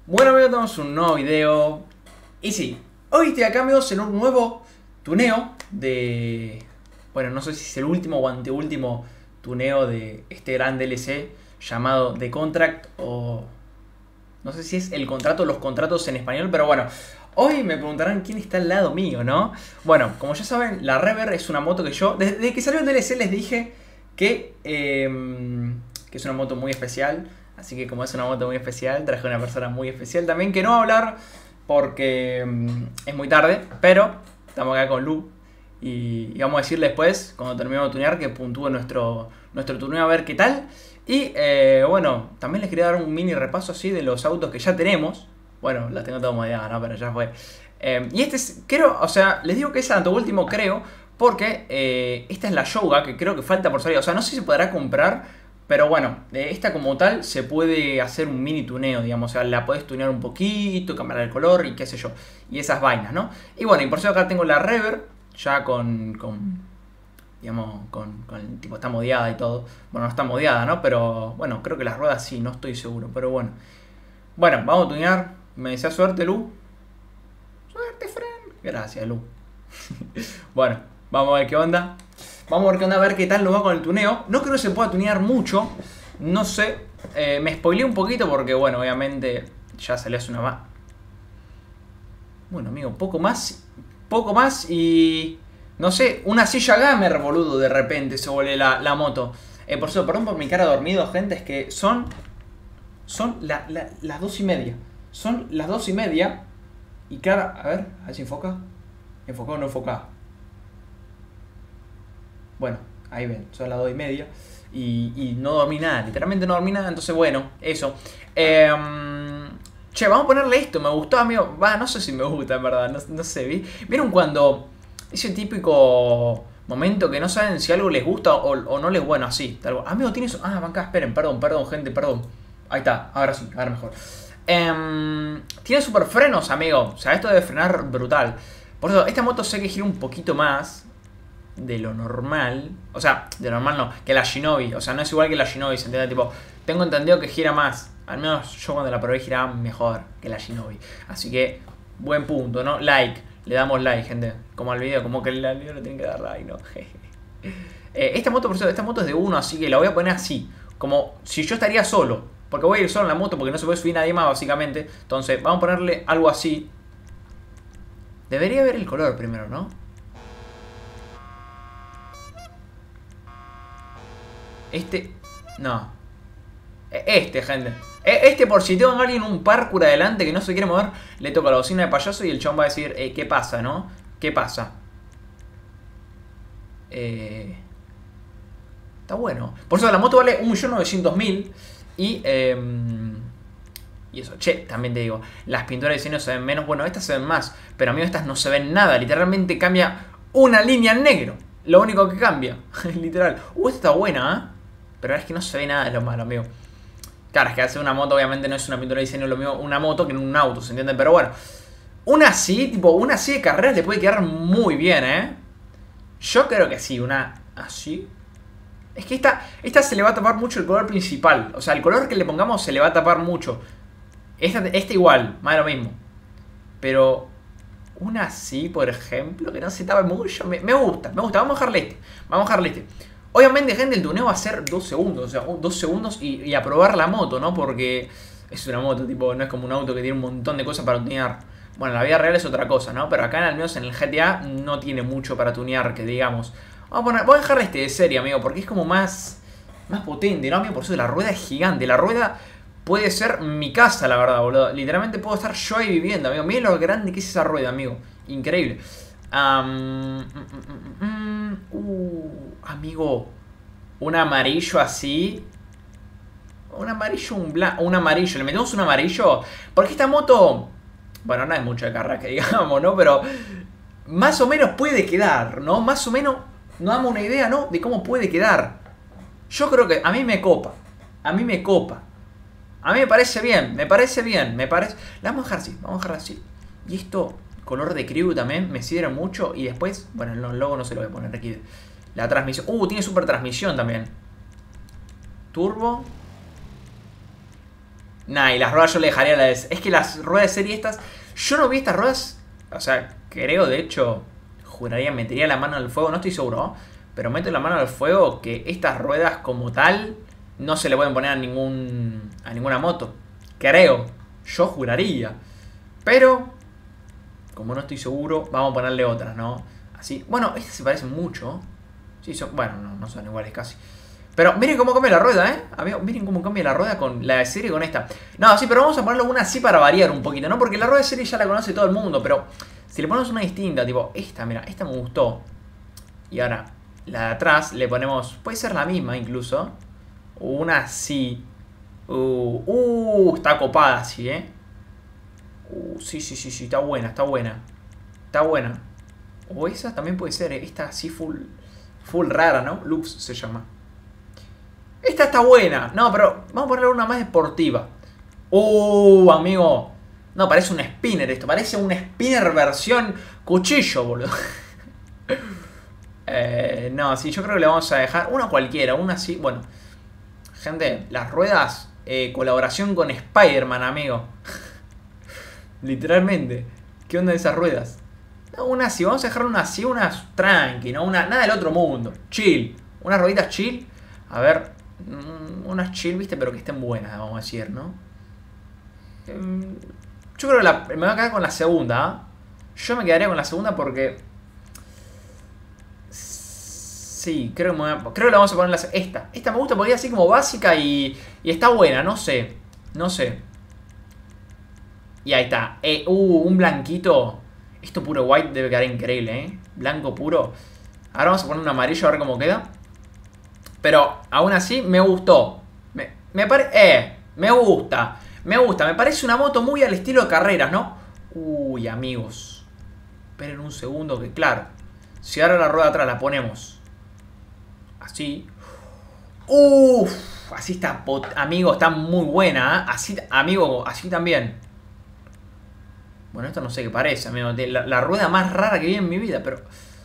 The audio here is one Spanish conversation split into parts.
Bueno amigos, tenemos un nuevo video. Y sí, hoy estoy acá amigos en un nuevo tuneo de... Bueno, no sé si es el último o anteúltimo tuneo de este gran DLC llamado The Contract o... No sé si es el contrato o los contratos en español, pero bueno. Hoy me preguntarán quién está al lado mío, ¿no? Bueno, como ya saben, la Rever es una moto que yo... Desde que salió el DLC les dije que es una moto muy especial. Así que como es una moto muy especial, traje a una persona muy especial también que no va a hablar porque es muy tarde, pero estamos acá con Lu y vamos a decirle después, cuando terminemos de tunear, que puntúe nuestro tuneo a ver qué tal. Y bueno, también les quería dar un mini repaso así de los autos que ya tenemos. Bueno, las tengo todo modificadas, ¿no? Pero ya fue. Y este es, creo, o sea, les digo que es el último, creo, porque esta es la Youga, que creo que falta por salir. O sea, no sé si se podrá comprar. Pero bueno, de esta como tal se puede hacer un mini tuneo, digamos. O sea, la podés tunear un poquito, cambiar el color y qué sé yo. Y esas vainas, ¿no? Y bueno, y por eso acá tengo la Rever, ya digamos, con tipo, está modiada y todo. Bueno, no está modiada, ¿no? Pero bueno, creo que las ruedas sí, no estoy seguro. Pero bueno. Bueno, vamos a tunear. Me desea suerte, Lu. Suerte, friend. Gracias, Lu. Bueno, vamos a ver qué onda. Vamos a ver qué onda, a ver qué tal nos va con el tuneo. No creo que se pueda tunear mucho. No sé. Me spoileé un poquito porque, bueno, obviamente ya salió hace una más. Bueno, amigo, poco más. Poco más y... No sé, una silla gamer, boludo, de repente se vuelve la moto. Por eso, perdón por mi cara dormido, gente, es que son las 2:30. Son las 2:30. Y claro, a ver si enfoca. ¿Enfoca o no enfoca? Bueno, ahí ven, son las 2:30 y no dormí nada, literalmente no dormí nada, entonces bueno, eso. Che, vamos a ponerle esto, me gustó, amigo. Va, no sé si me gusta, en verdad, no sé. ¿Vieron cuando ese típico momento que no saben si algo les gusta o no les... Bueno, así, tal cual. Amigo, tiene eso... Ah, acá, esperen, perdón, gente, perdón. Ahí está, ahora sí, ahora mejor. Tiene super frenos, amigo. O sea, esto debe frenar brutal. Por eso, esta moto sé que gira un poquito más de lo normal. O sea, de lo normal no, que la Shinobi. O sea, no es igual que la Shinobi, ¿se entiende? Tipo, tengo entendido que gira más. Al menos yo cuando la probé giraba mejor que la Shinobi. Así que, buen punto, ¿no? Like, le damos like, gente. Como al video, como que al video le tienen que dar like, ¿no? Esta moto, por eso, esta moto es de uno, así que la voy a poner así. Como si yo estaría solo. Porque voy a ir solo en la moto porque no se puede subir nadie más, básicamente. Entonces, vamos a ponerle algo así. Debería ver el color primero, ¿no? No. Gente. Este, por si tengo a alguien un parkour adelante que no se quiere mover, le toca la bocina de payaso y el chabón va a decir, ¿qué pasa, no? ¿Qué pasa? Está bueno. Por eso la moto vale 1.900.000 y... y eso, che, también te digo, las pinturas de diseño se ven menos, bueno, estas se ven más, pero a mí estas no se ven nada, literalmente cambia una línea en negro, lo único que cambia, literal. Esta está buena, ¿eh? Pero es que no se ve nada de lo malo, amigo. Claro, es que hacer una moto obviamente no es una pintura de diseño lo mismo una moto que en un auto, ¿se entiende? Pero bueno, una así de carreras le puede quedar muy bien, ¿eh? Yo creo que sí, una así. Es que esta se le va a tapar mucho el color principal. O sea, el color que le pongamos se le va a tapar mucho. Esta igual, más de lo mismo. Pero una así, por ejemplo, que no se tape mucho, me gusta. Vamos a dejarle este. Obviamente, gente, el tuneo va a ser 2 segundos. O sea, 2 segundos y a probar la moto, ¿no? Porque es una moto, tipo, no es como un auto que tiene un montón de cosas para tunear. Bueno, la vida real es otra cosa, ¿no? Pero acá, al menos en el GTA, no tiene mucho para tunear, que digamos. Voy a dejarle este de serie, amigo, porque es como más potente, ¿no, amigo? Por eso la rueda es gigante. La rueda puede ser mi casa, la verdad, boludo. Literalmente puedo estar yo ahí viviendo, amigo. Miren lo grande que es esa rueda, amigo. Increíble. Amigo. Un amarillo así. Un amarillo, un amarillo. Le metemos un amarillo. Porque esta moto... Bueno, no hay mucho de carrera que digamos, ¿no? Pero más o menos puede quedar, ¿no? Más o menos nos damos una idea, ¿no? De cómo puede quedar. Yo creo que a mí me copa. A mí me parece bien, La vamos a dejar así, Y esto, color de crew también, me sirve mucho. Y después, bueno, el logo no se lo voy a poner aquí. La transmisión, tiene super transmisión también. Turbo. Nah, y las ruedas yo le dejaría Es que las ruedas de serie estas... Yo no vi estas ruedas... O sea, creo, de hecho... Juraría, metería la mano al fuego. No estoy seguro, ¿no? Pero meto la mano al fuego que estas ruedas como tal... No se le pueden poner a ninguna moto. Creo. Yo juraría. Pero... Como no estoy seguro, vamos a ponerle otras, ¿no? Así. Bueno, estas se parecen mucho. Sí, bueno, no son iguales casi. Pero miren cómo cambia la rueda, ¿eh? Amigo, miren cómo cambia la rueda con la de serie con esta. No, sí, pero vamos a ponerle una así para variar un poquito, ¿no? Porque la rueda de serie ya la conoce todo el mundo, pero si le ponemos una distinta, tipo esta, mira, esta me gustó. Y ahora, la de atrás le ponemos, puede ser la misma incluso. Una así. Está copada así, ¿eh? Sí, está buena, está buena. Está buena. O esa también puede ser, ¿eh? Esta así full rara, ¿no? Lux se llama. Esta está buena. No, pero vamos a ponerle una más deportiva. Amigo. No, parece un spinner esto. Parece un spinner versión cuchillo, boludo. No, sí, yo creo que le vamos a dejar una cualquiera. Una así, bueno. Gente, las ruedas, colaboración con Spider-Man, amigo. Literalmente. ¿Qué onda de esas ruedas? No, una así, vamos a dejar una así, unas tranqui, ¿no? Nada del otro mundo. Chill. Unas rueditas chill. A ver. Unas chill, viste, pero que estén buenas, vamos a decir, ¿no? Yo creo que me voy a quedar con la segunda, ¿eh? Yo me quedaría con la segunda porque... Sí, creo que le vamos a poner esta. Esta me gusta porque es así como básica y está buena, no sé. No sé. Y ahí está. Un blanquito. Esto puro white debe quedar increíble, ¿eh? Blanco puro. Ahora vamos a poner un amarillo a ver cómo queda. Pero aún así me gustó. Me gusta. Me gusta. Me parece una moto muy al estilo de carreras, ¿no? Uy, amigos. Esperen un segundo que claro. Si ahora la rueda atrás la ponemos así. Así está, amigo, está muy buena, ¿eh? Así, amigo, así también. Bueno, esto no sé qué parece, amigo. La rueda más rara que vi en mi vida, pero...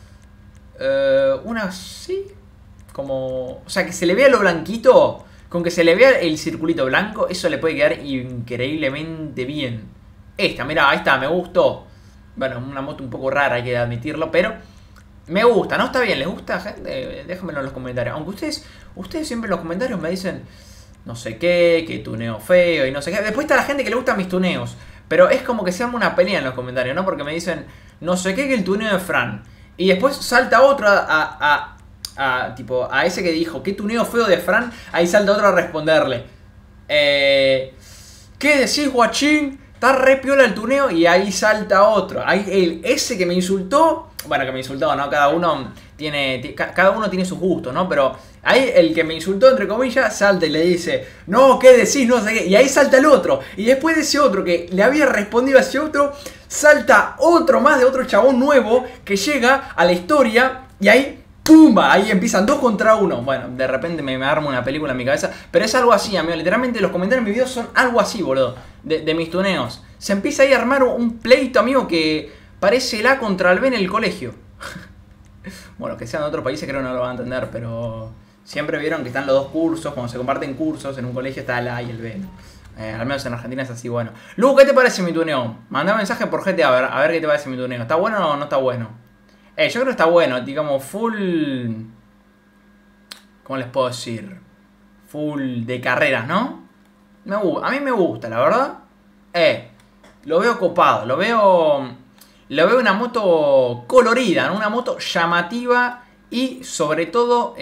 una así... Como... O sea, que se le vea lo blanquito. Con que se le vea el circulito blanco, eso le puede quedar increíblemente bien. Esta, mirá, ahí está, me gustó. Bueno, una moto un poco rara, hay que admitirlo, pero... Me gusta, ¿no? Está bien, ¿les gusta, gente? Déjenmelo en los comentarios. Aunque ustedes siempre en los comentarios me dicen... No sé qué, que tuneo feo y no sé qué. Después está la gente que le gustan mis tuneos. Pero es como que se arma una pelea en los comentarios, ¿no? Porque me dicen... No sé qué, que el tuneo de Fran. Y después salta otro tipo, a ese que dijo, qué tuneo feo de Fran, ahí salta otro a responderle. ¿Qué decís, guachín? Está re piola el tuneo y ahí salta otro. Ahí ese que me insultó, bueno, que me insultó, ¿no? Cada uno tiene sus gustos, ¿no? Pero ahí el que me insultó, entre comillas, salta y le dice, no, ¿qué decís? No sé qué. Y ahí salta el otro. Y después de ese otro que le había respondido a ese otro, salta otro más de otro chabón nuevo que llega a la historia y ahí... ¡Pumba! Ahí empiezan 2 contra 1. Bueno, de repente me armo una película en mi cabeza. Pero es algo así, amigo. Literalmente los comentarios en mi video son algo así, boludo. De mis tuneos. Se empieza ahí a armar un pleito, amigo, que parece el A contra el B en el colegio. Bueno, que sean de otros países creo que no lo van a entender, pero... Siempre vieron que están los dos cursos. Cuando se comparten cursos en un colegio está el A y el B, ¿no? Al menos en Argentina es así, bueno. Lu, ¿qué te parece mi tuneo? Manda un mensaje por GTA a ver qué te parece mi tuneo. ¿Está bueno o no está bueno? Yo creo que está bueno, digamos, full... ¿Cómo les puedo decir? Full de carreras, ¿no? A mí me gusta, la verdad. Lo veo copado, lo veo una moto colorida, ¿no? Una moto llamativa y sobre todo,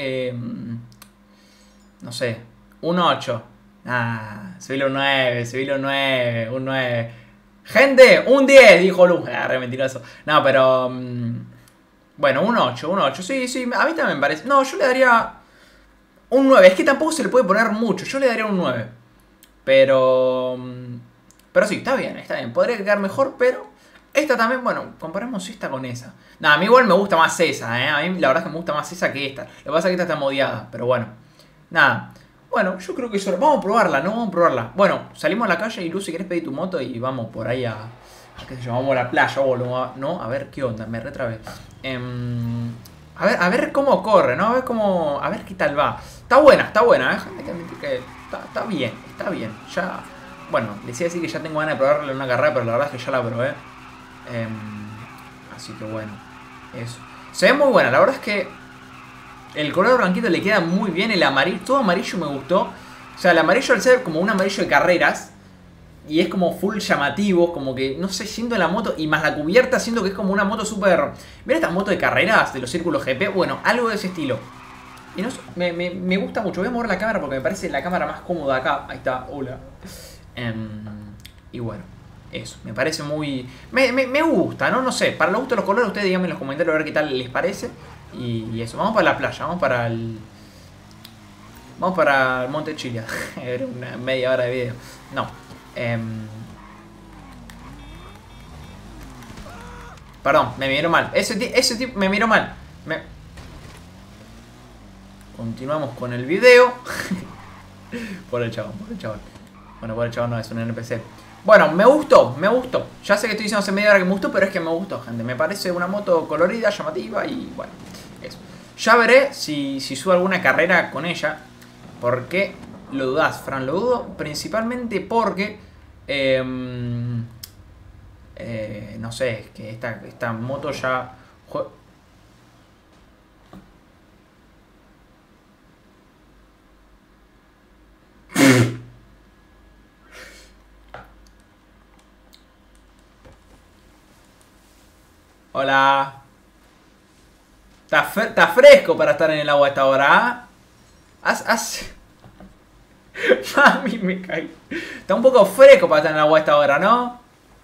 no sé, un 8. Subile un 9, un 9. Gente, un 10, dijo Lu. Re mentiroso. No, pero... Bueno, un 8. Sí, a mí también me parece. No, yo le daría un 9. Es que tampoco se le puede poner mucho. Yo le daría un 9. Pero sí, está bien. Podría quedar mejor, pero esta también, bueno, comparemos esta con esa. Nada, a mí igual me gusta más esa, ¿eh? A mí la verdad es que me gusta más esa que esta. Lo que pasa es que esta está modiada, pero bueno. Nada. Bueno, yo creo que eso... Vamos a probarla, ¿no? Vamos a probarla. Bueno, salimos a la calle y Lu, si querés pedir tu moto y vamos por ahí a... ¿Qué sé yo? Vamos a la playa, boludo. ¿No? A ver qué onda, me retrabé. A ver cómo corre, ¿no? A ver qué tal va. Está buena, ¿eh? Está bien. Ya Bueno, les iba a decir que ya tengo ganas de probarla en una carrera, pero la verdad es que ya la probé. Así que bueno, eso. Se ve muy buena, la verdad es que el color blanquito le queda muy bien. El amarillo, todo amarillo me gustó. O sea, el amarillo al ser como un amarillo de carreras. Y es como full llamativo, como que, no sé, siento la moto. Y más la cubierta, siento que es como una moto súper... ¿Ven estas motos de carreras de los círculos GP? Bueno, algo de ese estilo. Y no, me gusta mucho. Voy a mover la cámara porque me parece la cámara más cómoda acá. Ahí está, hola. Y bueno, eso, me parece muy... Me gusta, ¿no? No sé, para los gustos de los colores, ustedes díganme en los comentarios a ver qué tal les parece. Y eso, vamos para la playa, vamos para el... Vamos para el Monte Chilla. Era una media hora de video. No. Perdón, me miró mal. Ese tipo me miró mal. Continuamos con el video. Por el chabón, por el chabón. Bueno, por el chabón no, es un NPC. Bueno, me gustó, me gustó. Ya sé que estoy diciendo hace media hora que me gustó, pero es que me gustó, gente. Me parece una moto colorida, llamativa y bueno, eso. Ya veré si subo alguna carrera con ella. ¿Por qué lo dudás, Fran? Lo dudo principalmente porque... no sé, es que esta moto ya... Hola. Está fresco para estar en el agua a esta hora, ¿eh? Mami, me caí. Está un poco fresco para estar en el agua a esta hora, ¿no?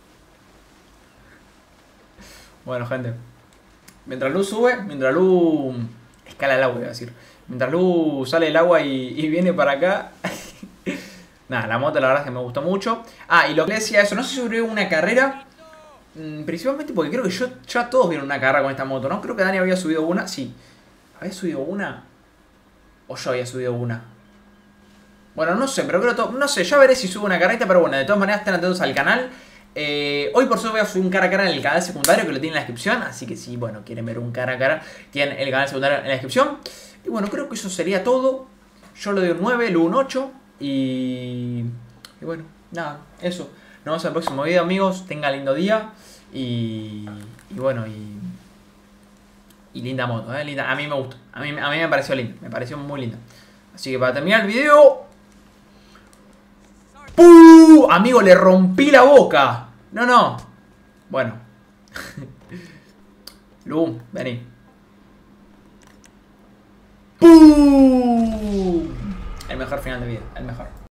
Bueno, gente. Mientras Luz sube, mientras Luz escala el agua, iba a decir. Mientras Luz sale del agua y viene para acá. Nada, la moto la verdad es que me gustó mucho. Ah, y lo que le decía eso, no sé si subió una carrera. Principalmente porque creo que ya todos vieron una carrera con esta moto, ¿no? Creo que Dani había subido una. Sí. ¿Había subido una? ¿O yo había subido una? Bueno, no sé, pero creo que no sé, ya veré si subo una carreta, pero bueno, de todas maneras estén atentos al canal. Hoy por suerte voy a subir un cara a cara en el canal secundario que lo tiene en la descripción. Así que si, bueno, quieren ver un cara a cara, tienen el canal secundario en la descripción. Y bueno, creo que eso sería todo. Yo le doy un 9, le doy un 8. Y bueno, nada, eso. Nos vemos en el próximo video, amigos. Tengan lindo día. Y bueno, y linda moto, linda. A mí me gustó. A mí me pareció linda. Me pareció muy linda. Así que para terminar el video... ¡Puh! Amigo, le rompí la boca. No. Bueno. Lu, vení. ¡Puh! El mejor final de vida. El mejor.